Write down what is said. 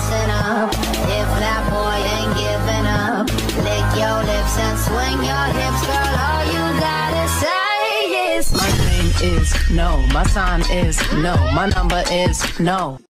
listen up. If that boy ain't giving up, lick your lips and swing your hips, girl. All you gotta say is, my name is no, my sign is no, my number is no.